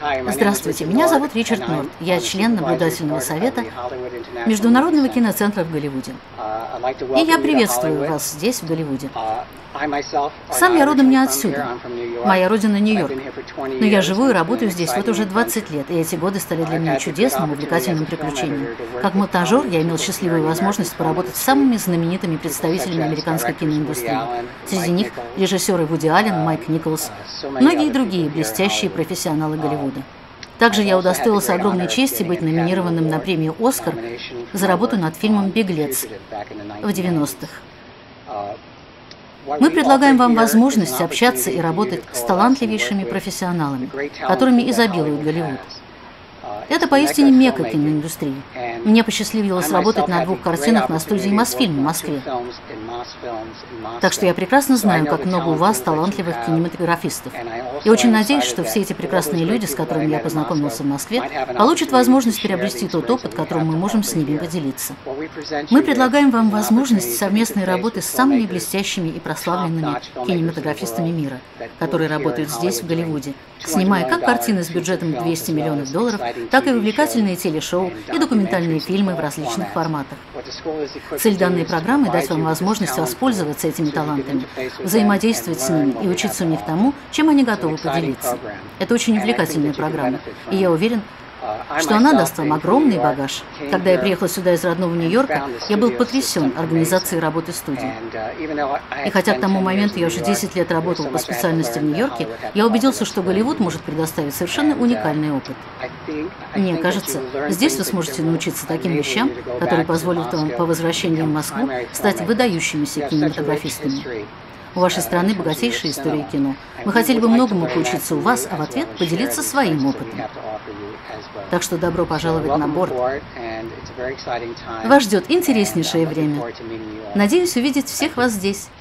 Здравствуйте, меня зовут Ричард Норт. Я член наблюдательного совета Международного киноцентра в Голливуде. И я приветствую вас здесь, в Голливуде. Сам я родом не отсюда. Моя родина Нью-Йорк. Но я живу и работаю здесь вот уже 20 лет, и эти годы стали для меня чудесным, увлекательным приключением. Как монтажер я имел счастливую возможность поработать с самыми знаменитыми представителями американской киноиндустрии. Среди них режиссеры Вуди Аллен, Майк Николс, многие другие блестящие профессионалы Голливуда. Также я удостоился огромной чести быть номинированным на премию «Оскар» за работу над фильмом «Беглец» в 90-х. Мы предлагаем вам возможность общаться и работать с талантливейшими профессионалами, которыми изобилует Голливуд. Это поистине мекка киноиндустрии. Мне посчастливилось работать на 2 картинах на студии «Мосфильм» в Москве. Так что я прекрасно знаю, как много у вас талантливых кинематографистов. И очень надеюсь, что все эти прекрасные люди, с которыми я познакомился в Москве, получат возможность приобрести тот опыт, которым мы можем с ними поделиться. Мы предлагаем вам возможность совместной работы с самыми блестящими и прославленными кинематографистами мира, которые работают здесь, в Голливуде, снимая как картины с бюджетом $200 миллионов, так и увлекательные телешоу и документальные фильмы в различных форматах. Цель данной программы – дать вам возможность воспользоваться этими талантами, взаимодействовать с ними и учиться у них тому, чем они готовы поделиться. Это очень увлекательная программа, и я уверен, что она даст вам огромный багаж. Когда я приехал сюда из родного Нью-Йорка, я был потрясен организацией работы студии. И хотя к тому моменту я уже 10 лет работал по специальности в Нью-Йорке, я убедился, что Голливуд может предоставить совершенно уникальный опыт. Мне кажется, здесь вы сможете научиться таким вещам, которые позволят вам по возвращении в Москву стать выдающимися кинематографистами. У вашей страны богатейшая история кино. Мы хотели бы многому поучиться у вас, а в ответ поделиться своим опытом. Так что добро пожаловать на борт. Вас ждет интереснейшее время. Надеюсь увидеть всех вас здесь.